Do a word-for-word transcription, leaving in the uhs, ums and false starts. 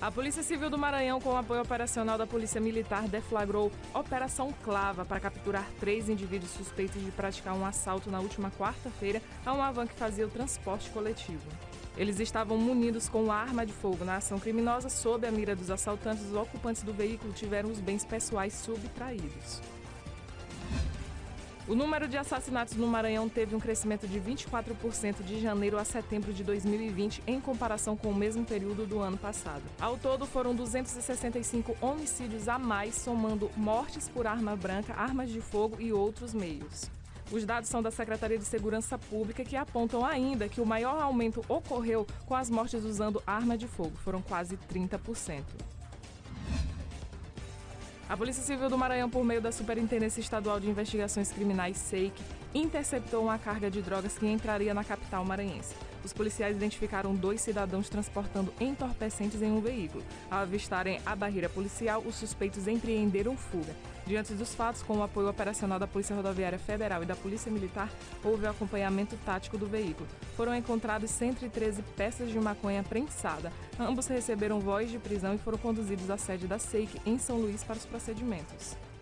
A Polícia Civil do Maranhão, com o apoio operacional da Polícia Militar, deflagrou Operação Clava para capturar três indivíduos suspeitos de praticar um assalto na última quarta-feira a uma van que fazia o transporte coletivo. Eles estavam munidos com arma de fogo. Na ação criminosa, sob a mira dos assaltantes, os ocupantes do veículo tiveram os bens pessoais subtraídos. O número de assassinatos no Maranhão teve um crescimento de vinte e quatro por cento de janeiro a setembro de dois mil e vinte, em comparação com o mesmo período do ano passado. Ao todo, foram duzentos e sessenta e cinco homicídios a mais, somando mortes por arma branca, armas de fogo e outros meios. Os dados são da Secretaria de Segurança Pública, que apontam ainda que o maior aumento ocorreu com as mortes usando arma de fogo, foram quase trinta por cento. A Polícia Civil do Maranhão, por meio da Superintendência Estadual de Investigações Criminais, S E I C, interceptou uma carga de drogas que entraria na capital maranhense. Os policiais identificaram dois cidadãos transportando entorpecentes em um veículo. Ao avistarem a barreira policial, os suspeitos empreenderam fuga. Diante dos fatos, com o apoio operacional da Polícia Rodoviária Federal e da Polícia Militar, houve o acompanhamento tático do veículo. Foram encontrados cento e treze peças de maconha prensada. Ambos receberam voz de prisão e foram conduzidos à sede da S E I C em São Luís para os procedimentos.